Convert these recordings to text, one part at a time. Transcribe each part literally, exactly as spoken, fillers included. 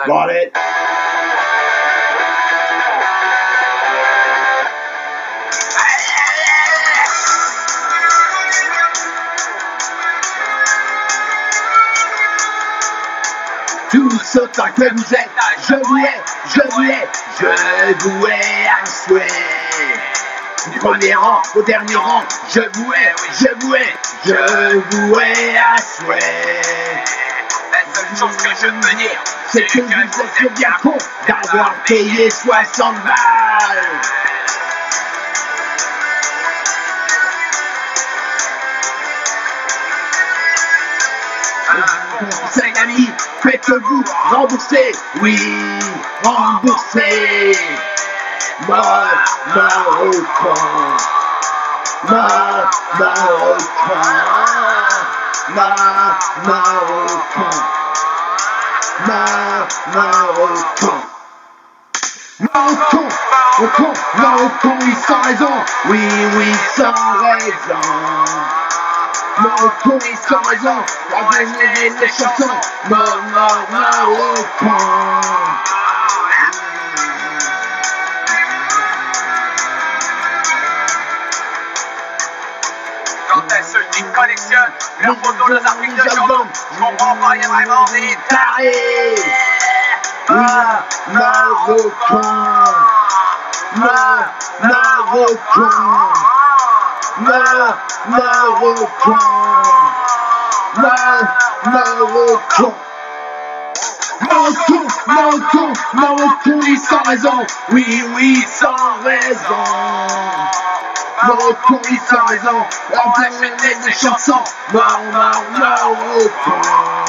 Got it. Tout ce temps que vous êtes, je vous hais, je vous hais, je vous hais à souhait. Du premier rang au dernier rang, je vous hais, je vous hais, je vous hais à souhait. La seule chose que je peux dire, c'est que vous êtes bien con d'avoir payé soixante balles. Conseil ami, faites-vous rembourser, oui, rembourser. Mort, mort au camp, mort, mort au camp, mort, mort au camp, mort, mort au camp. Mort au camp, au camp, mort au camp, oui, sans raison, oui, oui, sans raison. Mort au con, oui, sans raison, la venue des chansons, mort, mort, mort au camp. Quand elle se dit collectionne leurs photos, leurs articles de journaux, je comprends pas, il y a vraiment des tarés. Ah, mort au camp, mort, mort au camp, mort, mort au camp, mort, mort au camp. Mort au camp, mort au camp, mort au camp, oui, sans raison, oui, oui, sans raison. Mort au con, oui, sans raison, la planète des chansons, mort, mort, mort au con.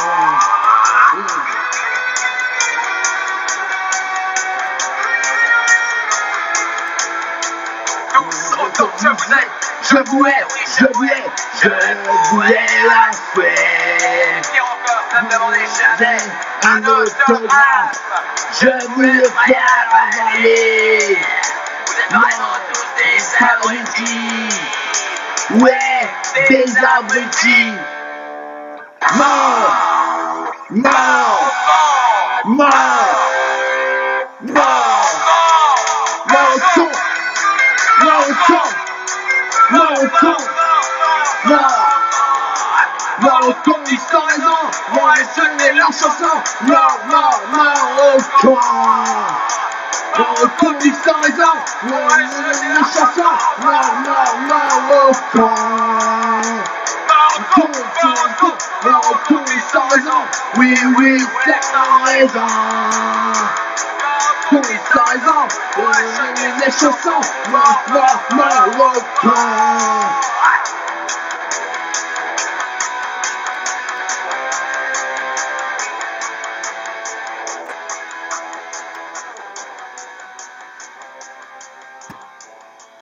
tous autour, je vous hais, je vous hais, je vous hais, je vous hais la fouette. pire encore, ne me demandez jamais Un autographe, je vous le faire avaler. vous êtes vraiment tous des abrutis. Ouais, des abrutis. Mort, mort, mort, mort, mort au con, mort au con, mort au con, mort, mort au con, ils sans raison, moi je n'ai leur chanson, mort, mort, mort au con. Mort au con, ils sans raison, moi je n'ai leur chanson, mort, mort, mort au con. Con, con, con, mort au con, ils sans raison, oui, oui, c'est sans raison. Con, ils sans raison, moi je n'ai les chansons, mort, mort, mort au con.